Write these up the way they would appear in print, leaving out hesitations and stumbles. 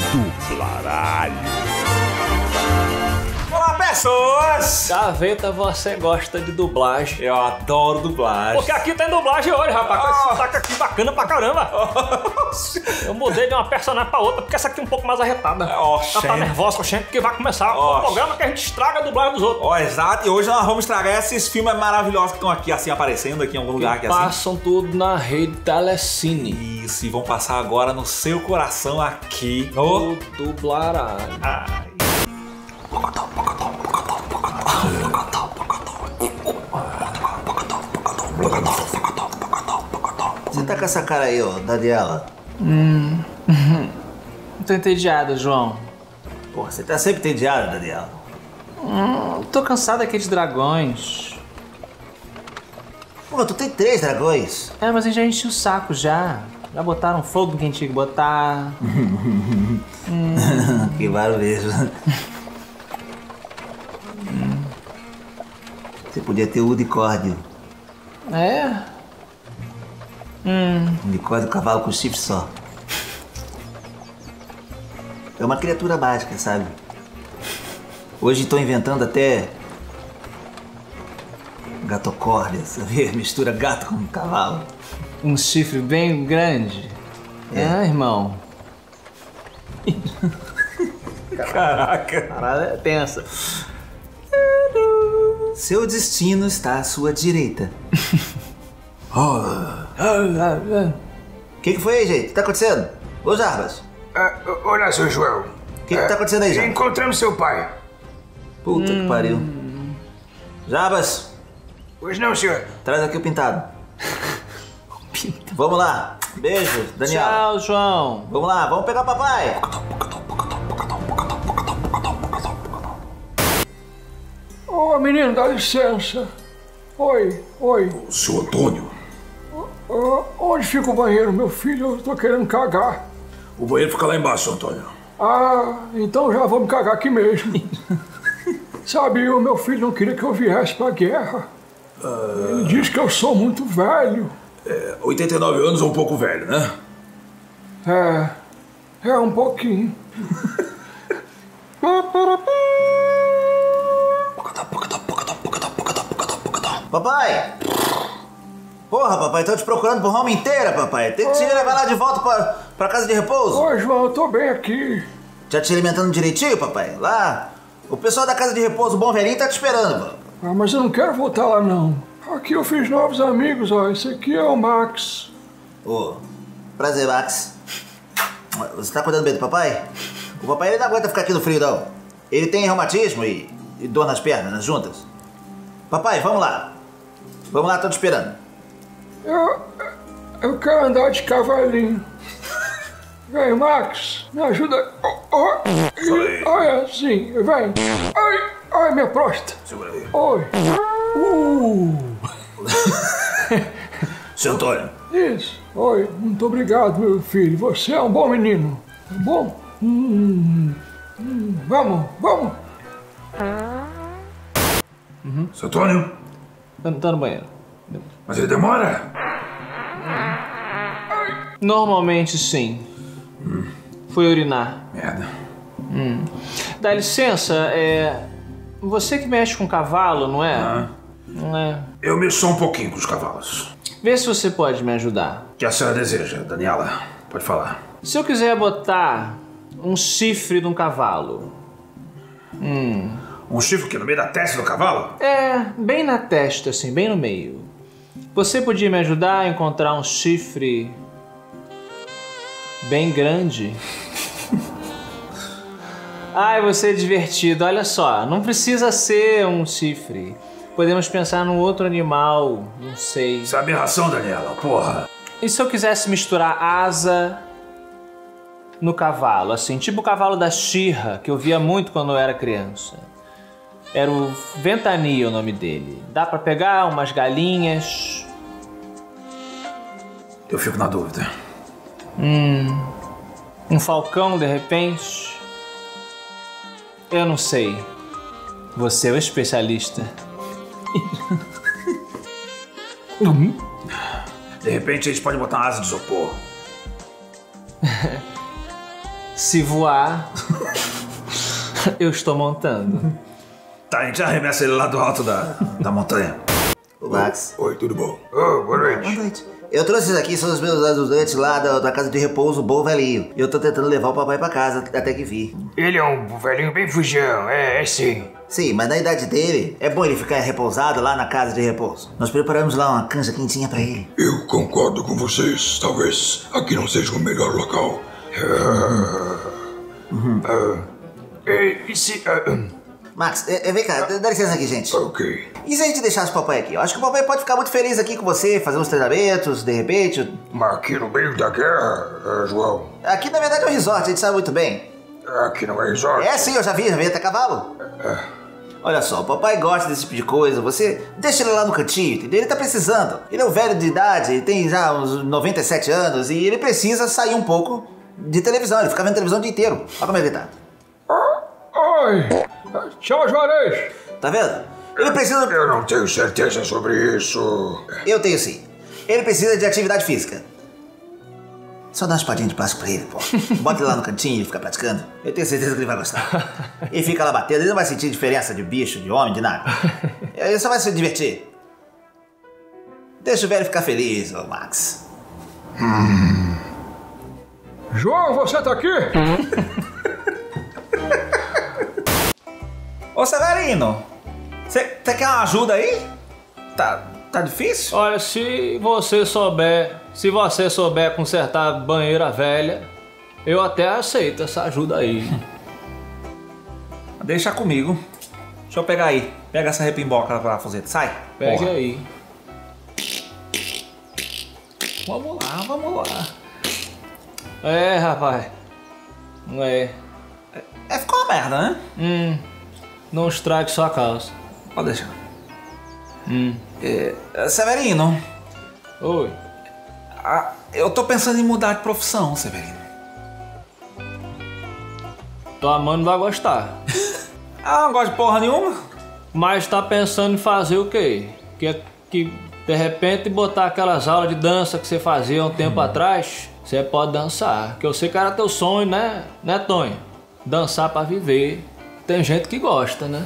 Dublaralho. Olá, pessoas! Gaveta, você gosta de dublagem? Eu adoro dublagem. Porque aqui tem dublagem hoje, rapaz. Com esse sotaque aqui bacana pra caramba. Eu mudei de uma personagem pra outra, porque essa aqui é um pouco mais arretada. Ela tá nervosa, gente, porque vai começar o programa que a gente estraga a dublagem dos outros. Exato. E hoje nós vamos estragar esses filmes maravilhosos que estão aqui, assim, aparecendo aqui em algum lugar. Aqui, passam assim. Tudo na rede Telecine. Isso, e vão passar agora no seu coração aqui no Dublaralho. Você tá com essa cara aí, ó, Daniela? Tô entediada, João. Porra, você tá sempre entediada, Daniela. Tô cansado aqui de dragões. Pô, tu tem 3 dragões. É, mas a gente já encheu o saco já. Já botaram fogo no que a gente tinha que botar. Que barulho. Você podia ter o unicórnio. É? Unicórnio, cavalo com chifre só. É uma criatura mágica, sabe? Hoje estão inventando até gatocórdia, sabe? Mistura gato com cavalo. Um chifre bem grande. É, irmão. Caraca. Parada é tensa. Seu destino está à sua direita. O que foi aí, gente? O que tá acontecendo? Ô, Jarbas. Olá, seu João. O que tá acontecendo aí, Jarbas? Encontramos seu pai. Puta que pariu. Jarbas. Pois não, senhor. Traz aqui o pintado. Vamos lá. Beijo, Daniela. Tchau, João. Vamos lá, vamos pegar o papai. Ô, menino, dá licença. Oi. O seu Antônio. Onde fica o banheiro, meu filho? Eu tô querendo cagar. O banheiro fica lá embaixo, Antônio. Então já vamos cagar aqui mesmo. Sabe, o meu filho não queria que eu viesse pra guerra. Ele diz que eu sou muito velho. 89 anos é um pouco velho, né? É um pouquinho. Papai! Porra, papai, tô te procurando por Roma inteira, papai. Tem que te levar lá de volta pra casa de repouso. Ô, João, eu tô bem aqui. Já te alimentando direitinho, papai? Lá, o pessoal da casa de repouso, o bom velhinho, tá te esperando, papai. Mas eu não quero voltar lá, não. Aqui eu fiz novos amigos, ó. Esse aqui é o Max. Prazer, Max. Você tá cuidando bem do papai? O papai ele não aguenta ficar aqui no frio, não. Ele tem reumatismo e dor nas pernas, nas juntas. Papai, vamos lá. Vamos lá, tô te esperando. Eu quero andar de cavalinho. Vem, Max, me ajuda. Olha assim, vem. Ai, minha próstata. Segura aí. Oi. Seu Antônio. Isso. Oi, muito obrigado, meu filho. Você é um bom menino. Tá bom? Vamos. Seu Antônio. Tá no banheiro. Mas ele demora? Normalmente sim. Fui urinar. Merda. Dá licença, você que mexe com cavalo, não é? Não é? Eu mexo só um pouquinho com os cavalos. Vê se você pode me ajudar. O que a senhora deseja, Daniela? Pode falar. Se eu quiser botar um chifre num cavalo. Um chifre aqui no meio da testa do cavalo? Bem na testa, assim, bem no meio. Você podia me ajudar a encontrar um chifre bem grande? Ai, você é divertido. Olha só, não precisa ser um chifre. Podemos pensar num outro animal, não sei. Isso é aberração, Daniela, porra. E se eu quisesse misturar asa no cavalo, assim, tipo o cavalo da She-Ra, que eu via muito quando eu era criança. Era o Ventania o nome dele. Dá pra pegar umas galinhas. Eu fico na dúvida. Um falcão, de repente. Eu não sei. Você é o especialista. De repente a gente pode botar uma asa de isopor. Se voar, eu estou montando. Tá, a gente arremessa ele lá do alto da montanha. O Max. Oi, tudo bom? Boa Boa noite. noite. Eu trouxe esses aqui, são os meus ajudantes lá da casa de repouso Bom Velhinho. Eu tô tentando levar o papai pra casa até que vi. Ele é um velhinho bem fujão, é sim. Sim, mas na idade dele, é bom ele ficar repousado lá na casa de repouso. Nós preparamos lá uma canja quentinha pra ele. Eu concordo com vocês. Talvez aqui não seja o melhor local. E se... Max, vem cá, dá licença aqui, gente. Ok. E se a gente deixasse o papai aqui? Eu acho que o papai pode ficar muito feliz aqui com você, fazer uns treinamentos, de repente. Mas aqui no meio da guerra, João. Aqui na verdade é um resort, a gente sabe muito bem. Aqui não é resort. É sim, eu já vi até cavalo. Olha só, o papai gosta desse tipo de coisa, você deixa ele lá no cantinho, entendeu? Ele tá precisando. Ele é um velho de idade, ele tem já uns 97 anos e ele precisa sair um pouco de televisão, ele fica vendo televisão o dia inteiro. Olha como ele tá. Oi, tchau, Juarez. Tá vendo? Ele precisa... Eu não tenho certeza sobre isso. Eu tenho sim. Ele precisa de atividade física. Só dá uma espadinha de plástico pra ele, pô. Bota ele lá no cantinho e ele fica praticando. Eu tenho certeza que ele vai gostar. Ele fica lá batendo, ele não vai sentir diferença de bicho, de homem, de nada. Ele só vai se divertir. Deixa o velho ficar feliz, ô Max. João, você tá aqui? Ô Severino, você quer uma ajuda aí? Tá difícil? Olha, se você souber consertar banheira velha, eu até aceito essa ajuda aí. Deixa comigo. Deixa eu pegar aí. Pega essa repimboca pra Fuzeta. Sai. Pega Porra. aí. Vamos lá. É, rapaz. Não é. Ficou uma merda, né? Não estrague sua calça. Pode deixar. Severino, Oi. eu tô pensando em mudar de profissão, Severino. Tua mãe não vai gostar. Não gosto de porra nenhuma. Mas tá pensando em fazer o quê? Que de repente botar aquelas aulas de dança que você fazia um tempo atrás, você pode dançar. Que eu sei que era teu sonho, né? Né, Tonho? Dançar pra viver. Tem gente que gosta, né?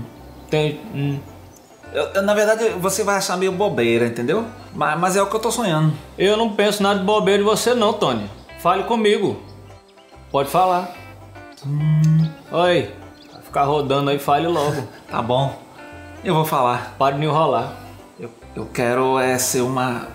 Na verdade, você vai achar meio bobeira, entendeu? Mas é o que eu tô sonhando. Eu não penso nada de bobeira de você não, Tony. Fale comigo. Pode falar. Oi. Vai ficar rodando aí, fale logo. Tá bom. Eu vou falar. Pare de me enrolar. Eu quero ser uma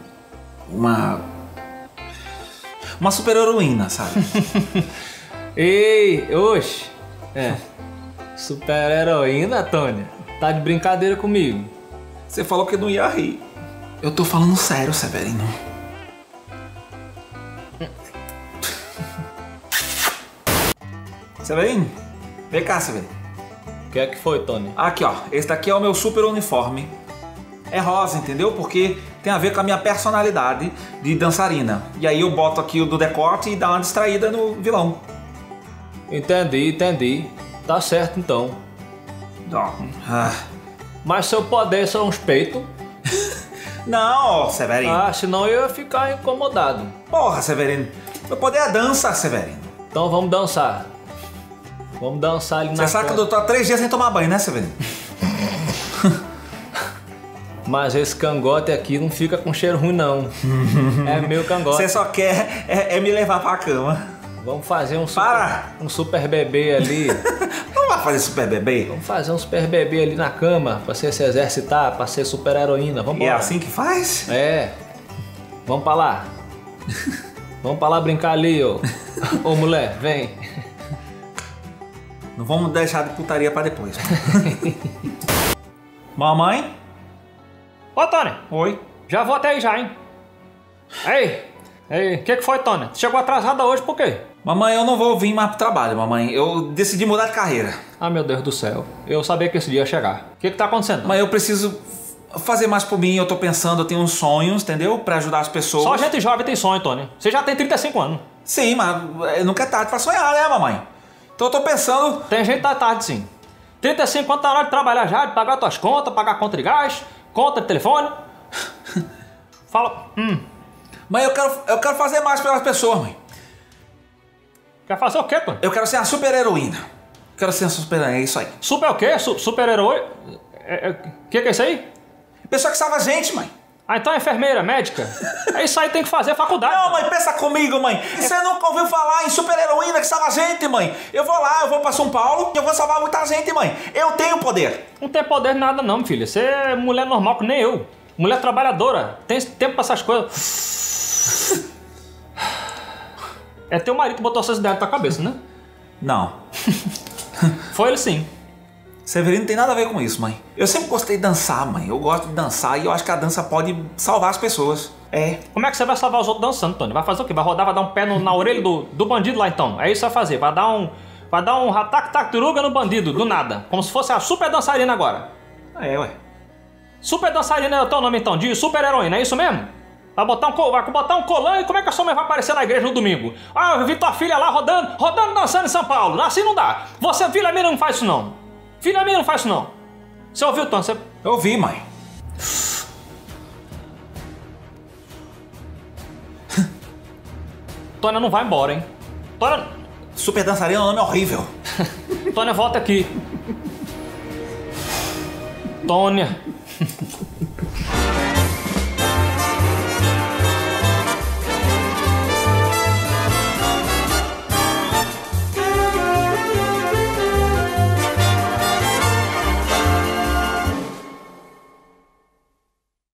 super heroína, sabe? Ei, oxe. Super heroína, Tony. Tá de brincadeira comigo. Você falou que não ia rir. Eu tô falando sério, Severino. Severino? Vem cá, Severino. O que é que foi, Tony? Aqui, ó. Esse daqui é o meu super uniforme. É rosa, entendeu? Porque tem a ver com a minha personalidade de dançarina. E aí eu boto aqui o do decote e dá uma distraída no vilão. Entendi. Tá certo, então. Mas se eu puder, são uns peitos. Não, Severino. Senão eu ia ficar incomodado. Porra, Severino. Meu poder é dança, Severino. Então vamos dançar. Vamos dançar ali na Você sabe que eu tô há 3 dias sem tomar banho, né, Severino? Mas esse cangote aqui não fica com cheiro ruim, não. É meu cangote. Você só quer me levar pra cama. Vamos fazer um super bebê ali. Não vai fazer super bebê? Vamos fazer um super bebê ali na cama pra você se exercitar, pra ser super heroína. Vamos E é lá. assim que faz? É. Vamos pra lá. Vamos pra lá brincar ali, ô. Ô, mulher, vem. Não vamos deixar de putaria pra depois. Mamãe? Ô, Tony. Oi. Já vou até aí já, hein? Ei, o que foi, Tony? Chegou atrasada hoje por quê? Mamãe, eu não vou vir mais pro trabalho, mamãe. Eu decidi mudar de carreira. Ah, meu Deus do céu. Eu sabia que esse dia ia chegar. O que tá acontecendo? Mas eu preciso fazer mais por mim. Eu tô pensando, eu tenho uns sonhos, entendeu? Pra ajudar as pessoas. Só gente jovem tem sonho, Tony. Você já tem 35 anos. Sim, mas nunca é tarde pra sonhar, né, mamãe? Então eu tô pensando... Tem gente tá tarde, sim. 35 anos tá na hora de trabalhar já, de pagar tuas contas, pagar conta de gás, conta de telefone. Fala. Mãe, eu quero fazer mais pelas pessoas, mãe. Quer fazer o quê, Tony? Eu quero ser uma super heroína. Quero ser uma super heroína, é isso aí. Super o quê? Super-herói? Que é isso aí? Pessoa que salva a gente, mãe. Ah, então é enfermeira, médica. É isso aí, tem que fazer faculdade. Não, mãe, pensa comigo, mãe. Você nunca ouviu falar em super heroína que salva a gente, mãe? Eu vou lá, eu vou pra São Paulo e eu vou salvar muita gente, mãe. Eu tenho poder. Não tem poder de nada não, filha. Você é mulher normal que nem eu. Mulher trabalhadora. Tem tempo pra essas coisas. É teu marido que botou essas ideias na tua cabeça, né? Não. Foi ele sim. Severino não tem nada a ver com isso, mãe. Eu sempre gostei de dançar, mãe. Eu gosto de dançar e eu acho que a dança pode salvar as pessoas. É. Como é que você vai salvar os outros dançando, Tony? Vai fazer o quê? Vai rodar, vai dar um pé na orelha do bandido lá então? É isso que vai fazer. Vai dar um ratac-tac-turuga no bandido, do nada. Como se fosse a super dançarina agora. É, ué. Super dançarina é o teu nome então, de super heroína, é isso mesmo? Vai botar um colã e como é que a sua mãe vai aparecer na igreja no domingo? Ah, eu vi tua filha lá rodando dançando em São Paulo. Assim não dá. Você, filha minha, não faz isso não. Filha minha, não faz isso não. Você ouviu, Tony? Eu ouvi, mãe. Tônia não vai embora, hein? Tônia... Super dançarina é um nome horrível. Tônia, volta aqui. Tônia.